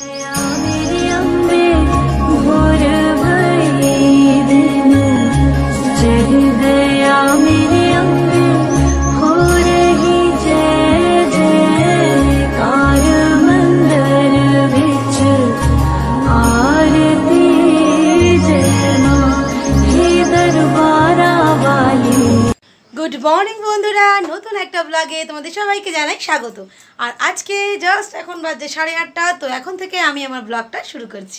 Good morning बंधुरा नतून एक ब्लगे तुम्हारे सबाइके जानाई स्वागत। और आज के जस्ट एखन बाजे 8:30 तो एखन थेके आमी आमार ब्लगटा शुरू करছি।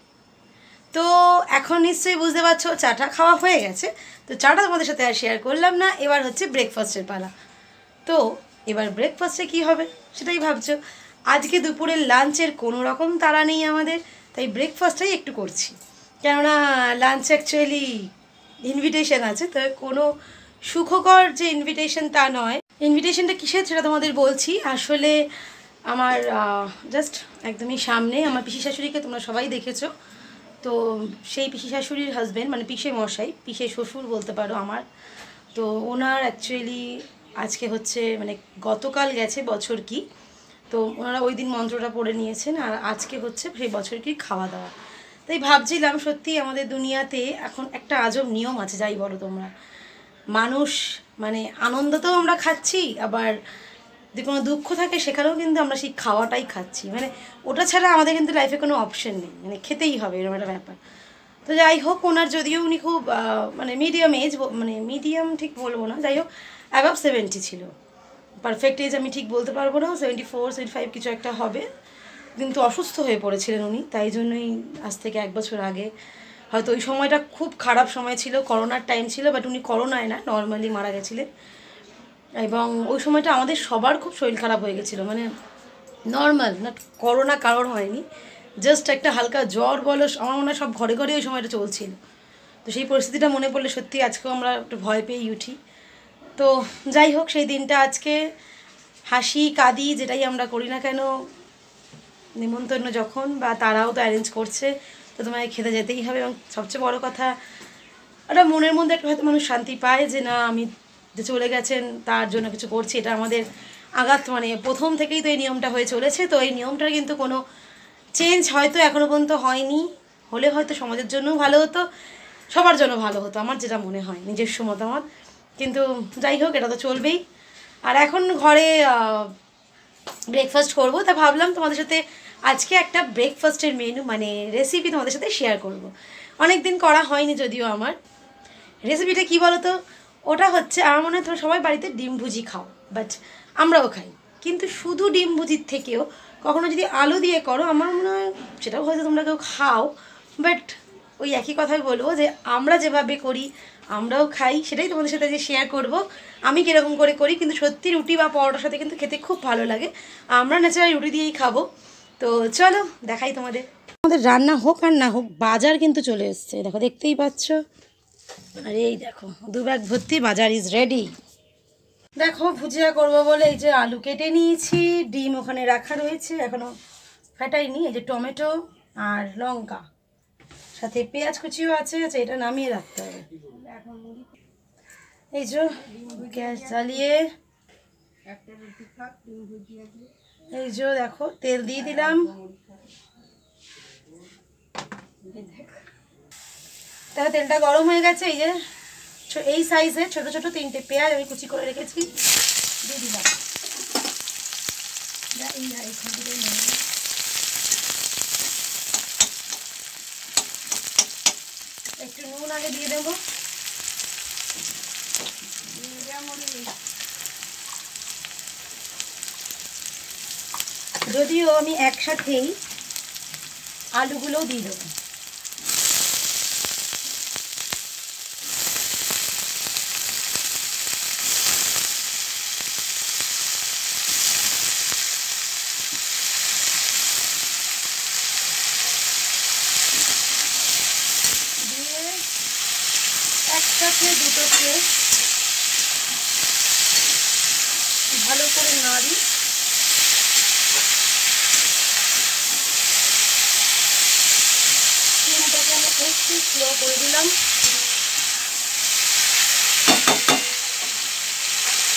तो एखन निश्चयই बुझते पारछो चाटा खाওয়া হয়ে গেছে। तो चाटा তোমাদের সাথে আর শেয়ার করলাম না। এবার হচ্ছে ব্রেকফাস্টের পালা। তো এবার ব্রেকফাস্টে কি হবে সেটাই ভাবছো। আজকে দুপুরের লাঞ্চের কোনো রকম তাড়া নেই আমাদের, তাই ব্রেকফাস্টটাই একটু করছি। কেননা লাঞ্চ অ্যাকচুয়ালি ইনভিটেশন আছে, তো কোনো সুখকর যে ইনভিটেশন তা নয়। ইনভিটেশনটা কিসের সেটা তোমাদের বলছি। আসলে আমার জাস্ট একদমই সামনে আমার পিসি শাশুড়িকে তোমরা সবাই দেখেছো। তো সেই পিসি শাশুড়ির হাজব্যান্ড মানে পিসে মশাই, পিসে শ্বশুর বলতে পারো আমার। তো ওনার অ্যাকচুয়ালি আজকে হচ্ছে মানে গতকাল গেছে বছর কি, তো ওনারা ওই দিন মন্ত্রটা পড়ে নিয়েছেন আর আজকে হচ্ছে সেই বছর কি খাওয়া দাওয়া। তাই ভাবছিলাম সত্যি আমাদের দুনিয়াতে এখন একটা আজব নিয়ম আছে, যাই বলো তোমরা। মানুষ মানে আনন্দতেও আমরা খাচ্ছি, আবার যদি কোনো দুঃখ থাকে সেখানেও কিন্তু আমরা সেই খাওয়াটাই খাচ্ছি। মানে ওটা ছাড়া আমাদের কিন্তু লাইফে কোনো অপশন নেই, মানে খেতেই হবে এরকম একটা ব্যাপার। তো যাই হোক, ওনার যদিও উনি খুব মানে মিডিয়াম এজ, মানে মিডিয়াম ঠিক বলবো না, যাই হোক অ্যাবাভ 70 ছিল। পারফেক্ট এজ আমি ঠিক বলতে পারবো না, 74 75 কিছু একটা হবে। কিন্তু অসুস্থ হয়ে পড়েছিলেন উনি, তাই জন্যই আজ থেকে 1 বছর আগে হয়তো ওই সময়টা খুব খারাপ সময় ছিল, করোনার টাইম ছিল, বাট উনি করোনায় না নর্মালি মারা গেছিলেন। এবং ওই সময়টা আমাদের সবার খুব শরীর খারাপ হয়ে গেছিলো, মানে নর্মাল না, করোনা কারোর হয়নি, জাস্ট একটা হালকা জ্বর বলো, আমার মনে হয় সব ঘরে ঘরে ওই সময়টা চলছিল। তো সেই পরিস্থিতিটা মনে পড়লে সত্যি আজকেও আমরা একটু ভয় পেয়েই উঠি। তো যাই হোক, সেই দিনটা আজকে হাসি কাঁদি যেটাই আমরা করি না কেন, নিমন্ত্রণ যখন বা তারাও তো অ্যারেঞ্জ করছে, তো তোমায় খেতে যেতেই হবে। এবং সবচেয়ে বড় কথা, ওটা মনের মধ্যে একটা হয়তো মানুষ শান্তি পায় যে না, আমি যে চলে গেছেন তার জন্য কিছু করছি। এটা আমাদের আঘাত, মানে প্রথম থেকেই তো এই নিয়মটা হয়ে চলেছে। তো এই নিয়মটার কিন্তু কোনো চেঞ্জ হয়তো এখনও পর্যন্ত হয়নি, হলে হয়তো সমাজের জন্যও ভালো হতো, সবার জন্য ভালো হতো, আমার যেটা মনে হয় নিজস্ব মতামত। কিন্তু যাই হোক, এটা তো চলবেই। আর এখন ঘরে ব্রেকফাস্ট করবো, তা ভাবলাম তোমাদের সাথে আজকে একটা ব্রেকফাস্টের মেনু মানে রেসিপি তোমাদের সাথে শেয়ার করব। অনেক দিন করা হয়নি যদিও। আমার রেসিপিটা কী বলো তো, ওটা হচ্ছে আমার মনে হয় তোমরা সবাই বাড়িতে ডিম ভুজি খাও, বাট আমরাও খাই। কিন্তু শুধু ডিম ভুজির থেকেও কখনো যদি আলু দিয়ে করো, আমার মনে হয় সেটাও হয়তো তোমরা কেউ খাও, বাট ওই একই কথাই বলবো যে আমরা যেভাবে করি আমরাও খাই, সেটাই তোমাদের সাথে যে শেয়ার করব আমি কীরকম করে করি। কিন্তু সত্যি রুটি বা পরোটার সাথে কিন্তু খেতে খুব ভালো লাগে, আমরা ন্যাচারালি রুটি দিয়েই খাবো। তো চলো দেখাই তোমাদের। আমাদের রান্না হোক আর না হোক, বাজার কিন্তু চলে এসছে, দেখো দেখতেই পাচ্ছ। আর এই দেখো 2 ব্যাগ ভর্তি বাজার ইজ রেডি। দেখো ভুজিয়া করব বলে এই যে আলু কেটে নিয়েছি, ডিম ওখানে রাখা রয়েছে এখনও ফাটাইনি, এই যে টমেটো আর লঙ্কা, সাথে পেঁয়াজ কুচিও আছে। আচ্ছা, এটা নামিয়ে রাখতে হবে। এই যে গ্যাস জ্বালিয়ে এই যে দেখো তেল দিয়ে দিলাম। দেখো তেলটা গরম হয়ে গেছে। এই যে এই সাইজের ছোট ছোট 3টে পেঁয়াজ আমি কুচি করে রেখেছি, দিয়ে দিলাম। একটু নুন আগে দিয়ে দেবো। যদিও আমি একসাথেই আলুগুলোও দিয়ে দেবো। দিয়ে একসাথে দুটোকে ভালো করে নাড়ি। চিমটাকে আমি একটু স্লো করে দিলাম।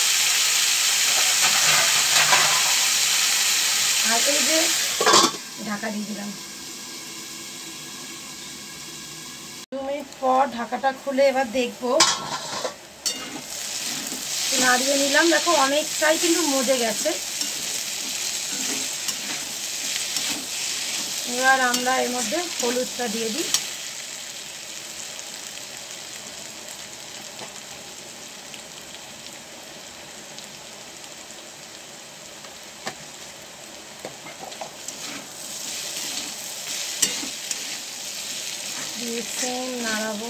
আর এই যে ঢাকা দিয়ে দিলাম। 2 মিনিট পর ঢাকাটা খুলে এবার দেখবো, নাড়িয়ে নিলাম। দেখো অনেকটাই কিন্তু মজে গেছে। এবার আমরা এর মধ্যে হলুদটা দিয়ে দিই। দিয়ে সেম নাড়াবো।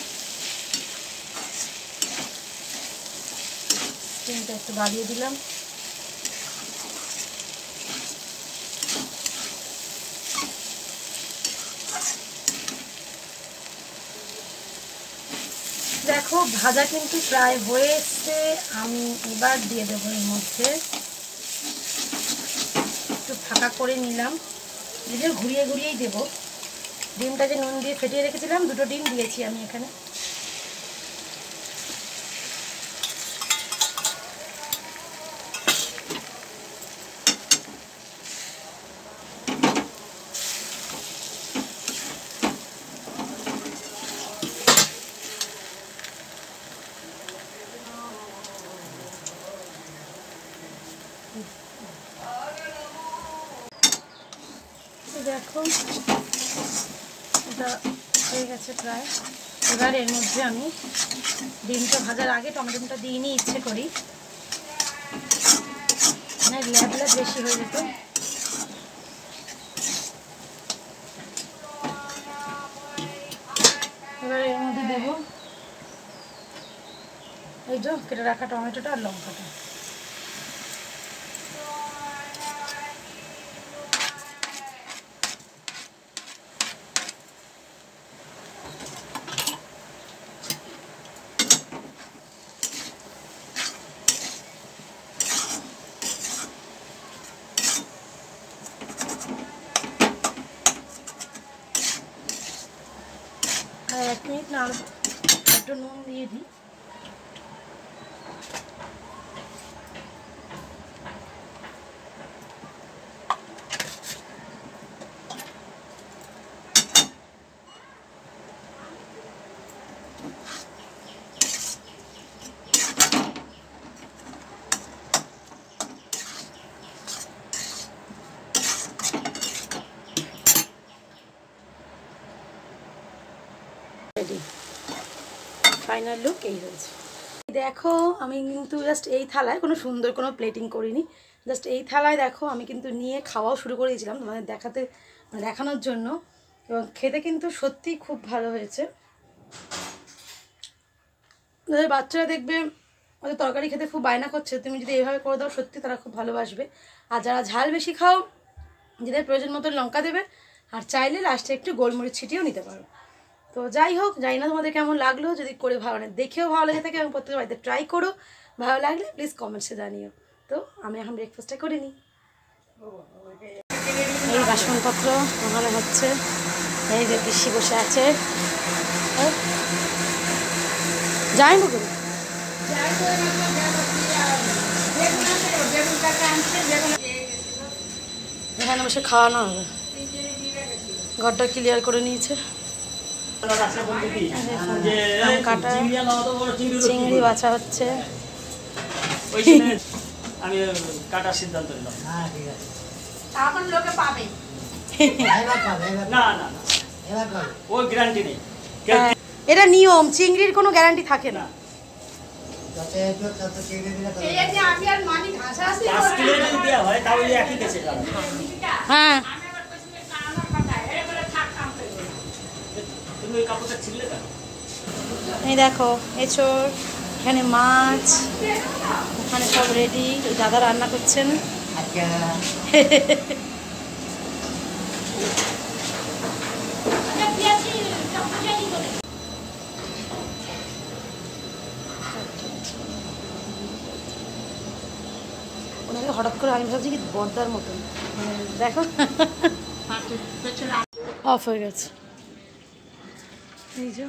স্টিমটা একটু বাড়িয়ে দিলাম। দেখো ভাজা কিন্তু প্রায় হয়ে এসছে। আমি এবার দিয়ে দেবো এর মধ্যে, একটু ফাঁকা করে নিলাম, যদিও ঘুরিয়ে ঘুরিয়েই দেবো। ডিমটা যে নুন দিয়ে ফেটিয়ে রেখেছিলাম, 2টো ডিম দিয়েছি আমি এখানে। দেখো এটা হয়ে গেছে প্রায়। এবার এর মধ্যে আমি ডিমটা ভাজার আগে টমেটোটা দিইনি ইচ্ছে করি, মানে ল্যাব ল্যাব বেশি হয়ে যেত। এবার এর মধ্যে দেবো এই যে কেটে রাখা টমেটোটা আর লঙ্কাটা। আর 1 মিনিট নাড়ব, একটু নুন দিয়ে দিই। ফাইনাল লুক এই হয়েছে। দেখো আমি কিন্তু জাস্ট এই থালায় কোনো সুন্দর কোনো প্লেটিং করিনি, জাস্ট এই থালায় দেখো আমি কিন্তু নিয়ে খাওয়াও শুরু করে দিয়েছিলাম তোমাদের দেখানোর জন্য। এবং খেতে কিন্তু সত্যিই খুব ভালো হয়েছে। যাদের বাচ্চারা দেখবে ওদের তরকারি খেতে খুব বায়না করছে, তুমি যদি এইভাবে করে দাও সত্যি তারা খুব ভালোবাসবে। আর যারা ঝাল বেশি খাও, যাদের প্রয়োজন মতো লঙ্কা দেবে, আর চাইলে লাস্টে একটু গোলমরিচ ছিটিয়েও নিতে পারো। তো যাই হোক, জানি না তোমাদের কেমন লাগলো, যদি করে ভালো লাগে, দেখেও ভালো লেগে থাকে এবং প্রত্যেকের বাড়িতে ট্রাই করো। ভালো লাগলে প্লিজ কমেন্টসে জানিও। তো আমি এখন ব্রেকফাস্টটা করে নিই। এই বাসনপত্র ওখানে হচ্ছে, এই যে পিসি বসে আছে। যাই না করে এখানে বসে খাওয়ানো হবে। ঘরটা ক্লিয়ার করে নিয়েছে। কাটা চিংড়ি বাছা হচ্ছে। আমি কাটার সিদ্ধান্ত নিলাম। হ্যাঁ ঠিক আছে, এখন লোকে পাবে না না ওই গ্যারান্টি নেই। এটা নিয়ম, চিংড়ির কোনো গ্যারান্টি থাকে না। হ্যাঁ এই দেখো এঁচড়, এখানে মাছ, ওখানে সব রেডি। দাদা রান্না করছেন। ওনাকে হঠাৎ করে আমি ভাবছি কি বর্দার মতন, দেখো অফ হয়ে গেছে। এই যে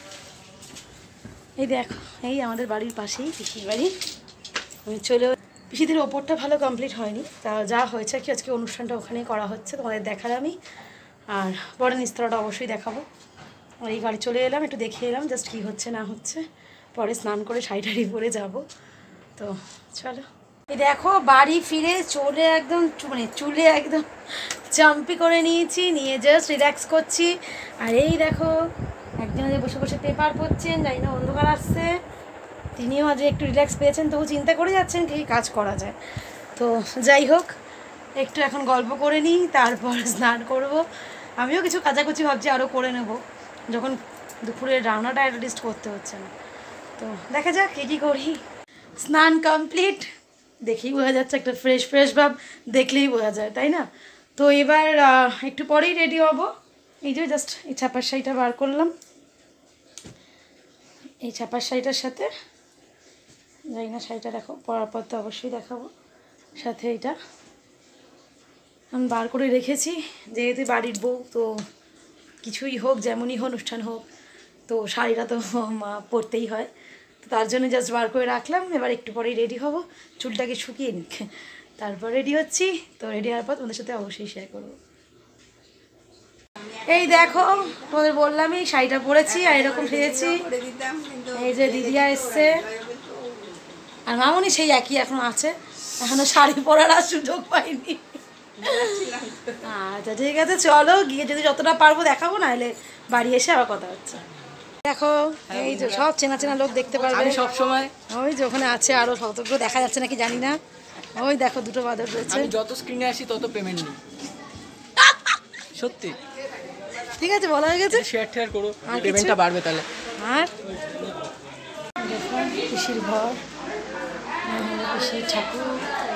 এই দেখো, এই আমাদের বাড়ির পাশেই পিসির বাড়ি। আমি চলে পিসিদের ওপরটা ভালো কমপ্লিট হয়নি, তা যা হয়েছে কি আজকে অনুষ্ঠানটা ওখানেই করা হচ্ছে, তোমাদের দেখালাম আমি। আর পরে নিস্তলাটা অবশ্যই দেখাবো। আর এই বাড়ি চলে এলাম, একটু দেখিয়ে এলাম জাস্ট কী হচ্ছে না হচ্ছে, পরে স্নান করে শাড়ি টাড়ি পরে যাবো। তো চলো, এই দেখো বাড়ি ফিরে চলে একদম মানে চুলে একদম চাম্পি করে নিয়েছি, নিয়ে জাস্ট রিল্যাক্স করছি। আর এই দেখো একজন যে বসে বসে পেপার পড়ছেন, জানি না অন্ধকার আসছে, তিনিও আজ একটু রিল্যাক্স পেয়েছেন, তবু চিন্তা করে যাচ্ছেন কী কাজ করা যায়। তো যাই হোক, একটু এখন গল্প করে নিই, তারপর স্নান করব। আমিও কিছু কাচাকুচি ভাবছি আরও করে নেব, যখন দুপুরের রান্নাটা অ্যাটলিস্ট করতে হচ্ছে না। তো দেখা যাক কী কী করি। স্নান কমপ্লিট, দেখেই বোঝা যাচ্ছে একটা ফ্রেশ ফ্রেশ ভাব, দেখলেই বোঝা যায়, তাই না? তো এবার একটু পরেই রেডি হব। এই যে জাস্ট এই ছাপার শাড়িটা বার করলাম, এই ছাপার শাড়িটার সাথে জানি না শাড়িটা দেখো, পরার পর তো অবশ্যই দেখাবো, সাথে এইটা আমি বার করে রেখেছি, যেহেতু বাড়ির বউ, তো কিছুই হোক যেমনই হোক অনুষ্ঠান হোক, তো শাড়িটা তো পরতেই হয়, তো তার জন্য জাস্ট বার করে রাখলাম। এবার একটু পরেই রেডি হব, চুলটাকে শুকিয়ে নিক, তারপর রেডি হচ্ছি। তো রেডি হওয়ার পর তোমাদের সাথে অবশ্যই শেয়ার করবো। এই দেখো তোমাদের বললামই শাড়িটা পরেছি আর এরকম সেজেছি। এই যে দিদিয়া এসছে, আর মামনি সেই একই এখন আছে, এখনো শাড়ি পরার আর সুযোগ পাইনি। আচ্ছা ঠিক আছে, চলো গিয়ে যদি যতটা পারবো দেখাবো, না হলে বাড়ি এসে আবার কথা হচ্ছে। দেখো এই যে সব চেনা চেনা লোক দেখতে পারবে সব সময়, ওই যে ওখানে আছে, আরো কতগুলো দেখা যাচ্ছে নাকি জানি না, ওই দেখো দুটো বাদর রয়েছে। আমি যত স্ক্রিনে আসি তত পেমেন্ট নিই, সত্যি। ঠিক আছে, বলা হয়ে গেছে, শেয়ার করো, পেমেন্টটা বাড়বে তাহলে। আর দেখুন পিসির ঘর, পিসির ঠাকুর,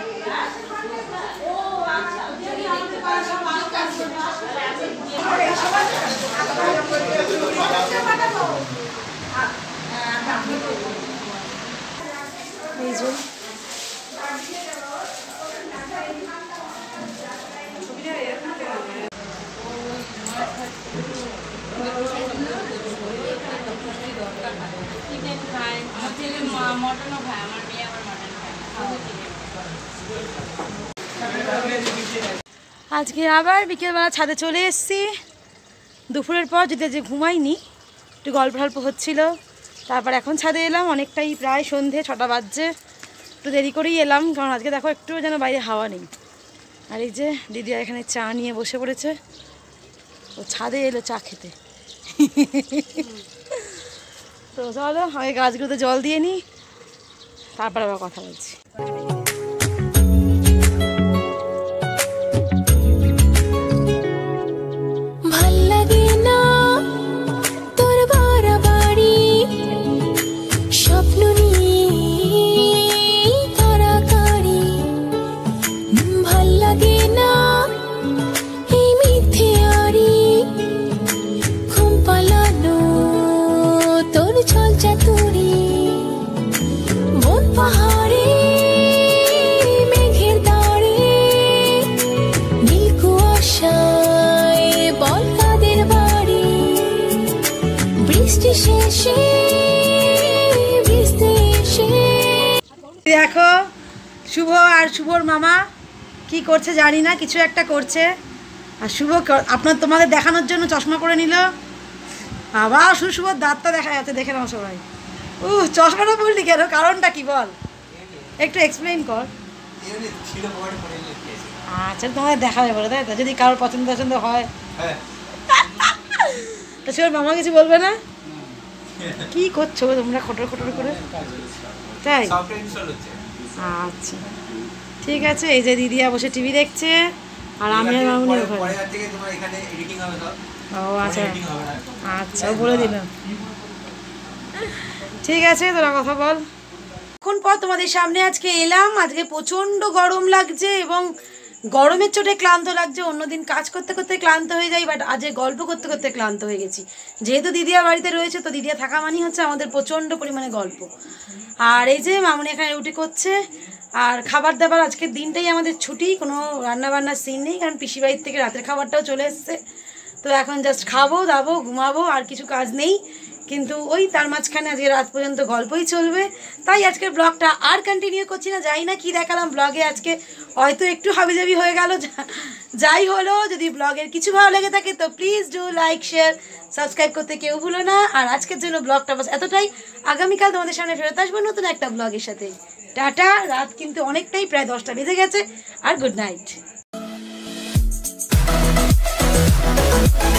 এই যে আজকে আবার বিকেলবেলা ছাদে চলে এসেছি। দুপুরের পর যদি যে ঘুমাইনি, একটু গল্প টল্প হচ্ছিল, তারপর এখন ছাদে এলাম, অনেকটাই প্রায় সন্ধে 6টা বাজছে, একটু দেরি করেই এলাম, কারণ আজকে দেখো একটু যেন বাইরে হাওয়া নেই। আর এই যে দিদি এখানে চা নিয়ে বসে পড়েছে, ও ছাদে এলো চা খেতে। তো চলো আমি গাছগুলোতে জল দিয়ে নিই, তারপর আবার কথা বলছি। দেখো শুভ আর শুভর মামা কি করছে জানি না, কিছু একটা করছে। আর শুভ তোমাদের দেখানোর জন্য চশমা করে নিল, আবার শুভর দাঁতটা দেখা যাচ্ছে, দেখে নাও সবাই। চশমাটা পড়লি কেন, কারণটা কি বল, একটু এক্সপ্লেইন কর। আচ্ছা তোমাদের দেখাবে বলে, তাই তো? যদি কারোর পছন্দ হয় তো শুভর মামা কিছু বলবে না? কি করছো তোমরা খটর খটর করে, তাই? আচ্ছা ঠিক আছে। এই যে দিদিয়া বসে টিভি দেখছে, আর আমি আর মামুনি ওখানে। ও আচ্ছা আচ্ছা, বলে দিলাম, ঠিক আছে তোরা কথা বল। এখন পর তোমাদের সামনে আজকে এলাম, আজকে প্রচণ্ড গরম লাগছে এবং গরমের চোটে ক্লান্ত লাগছে। অন্যদিন কাজ করতে করতে ক্লান্ত হয়ে যাই, বাট আজকে গল্প করতে করতে ক্লান্ত হয়ে গেছি। যেহেতু দিদিয়া বাড়িতে রয়েছে, তো দিদিয়া থাকা মানেই হচ্ছে আমাদের প্রচণ্ড পরিমাণে গল্প। আর এই যে মামুনি এখানে রুটি করছে, আর খাবার দাবার আজকের দিনটাই আমাদের ছুটি, কোনো রান্নাবান্নার সিন নেই, কারণ পিসি বাড়ির থেকে রাতের খাবারটাও চলে এসছে। তো এখন জাস্ট খাবো দাবো ঘুমাবো, আর কিছু কাজ নেই। কিন্তু ওই তার মাঝখানে আজকে রাত পর্যন্ত গল্পই চলবে, তাই আজকের ব্লগটা আর কন্টিনিউ করছি না। যাই না কি দেখালাম ব্লগে আজকে, হয়তো একটু হাবিজাবি হয়ে গেল। যাই হলো, যদি ব্লগের কিছু ভালো লেগে থাকে তো please do like share subscribe করতে কেউ ভুলো না। আর আজকের জন্য ব্লগটা বাস এতটাই। আগামীকাল তোমাদের সামনে ফেরত আসবো নতুন একটা ব্লগের সাথে। টাটা, রাত কিন্তু অনেকটাই, প্রায় 10টা বেজে গেছে। আর গুড নাইট।